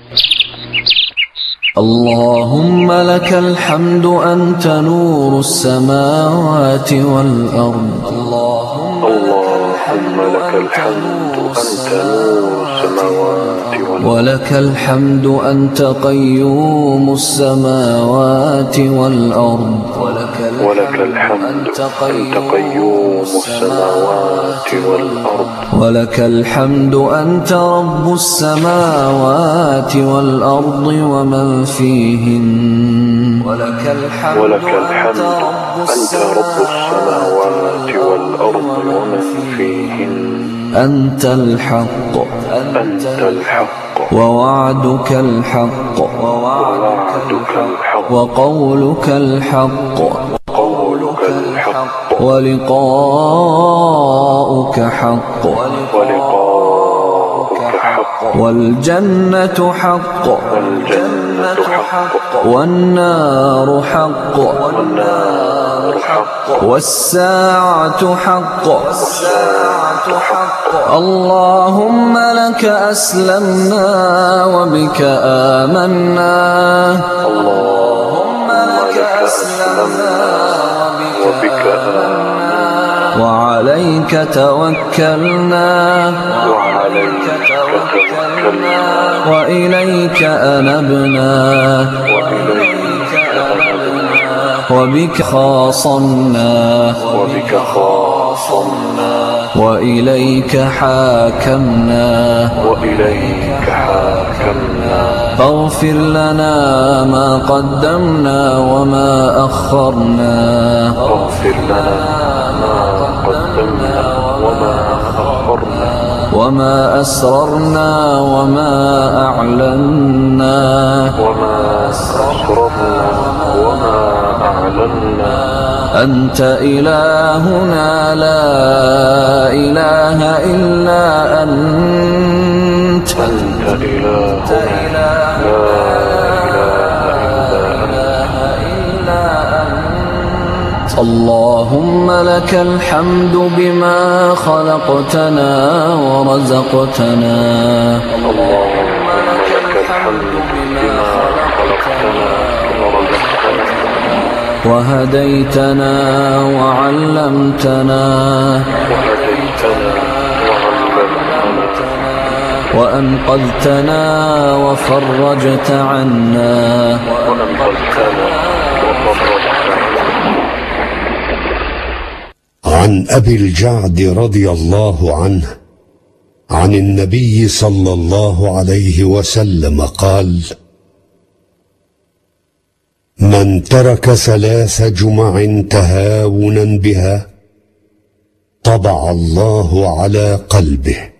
اللهم لك الحمد أنت نور السماوات والأرض. اللهم لك الحمد أنت نور السماوات والأرض. ولك الحمد أنت قيوم السماوات والأرض. ولك الحمد أنت قيوم السماوات والأرض. ولك الحمد أنت رب السماوات والأرض ومن فيهن. ولك الحمد أنت رب السماوات والأرض ومن فيهن. أنت الحق ووعدك الحق وقولك الحق ولقاؤك حق والجنة حق والنار حق والساعة حق. اللهم لك أسلمنا وبك آمنا. اللهم لك أسلمنا وبك آمنا. وعليك توكلنا وإليك أنبنا وبك خاصمنا وإليك حاكمنا فاغفر لنا ما قدمنا وما أخرنا. وما أسررنا وما أعلنا. أنت إلهنا لا إله إلا أنت. اللهم لك الحمد بما خلقتنا ورزقتنا. اللهم لك الحمد بما خلقتنا وهديتنا وعلمتنا وأنقذتنا وفرجت عنا. عن أبي الجعد رضي الله عنه عن النبي صلى الله عليه وسلم قال: من ترك 3 جمع تهاونا بها طبع الله على قلبه